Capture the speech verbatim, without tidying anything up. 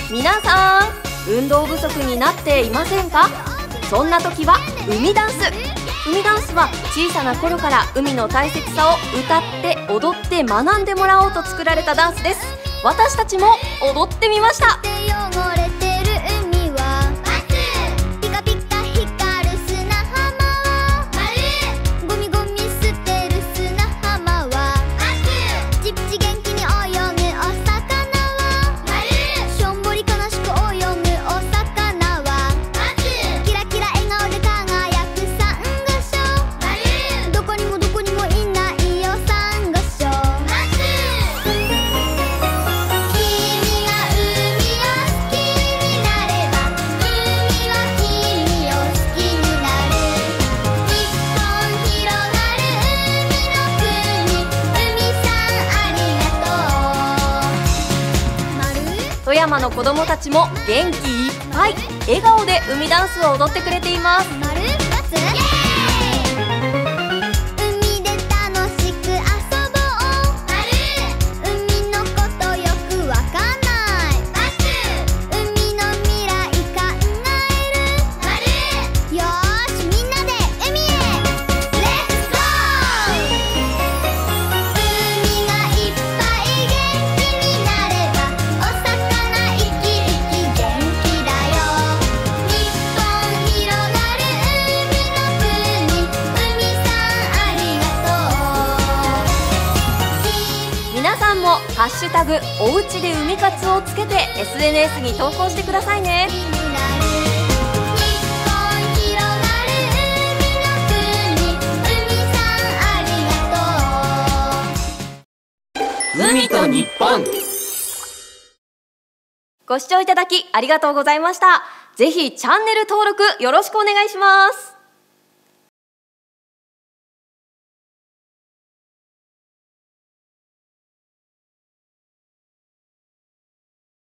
皆さん、運動不足になっていませんか？そんな時は海ダンス。海ダンスは小さな頃から海の大切さを歌って踊って学んでもらおうと作られたダンスです。私たちも踊ってみました。富山の子どもたちも元気いっぱい笑顔で海ダンスを踊ってくれています。皆さんもハッシュタグおうちで海活をつけて エスエヌエス に投稿してくださいね。 海と日本。 ご視聴いただきありがとうございました。ぜひチャンネル登録よろしくお願いします。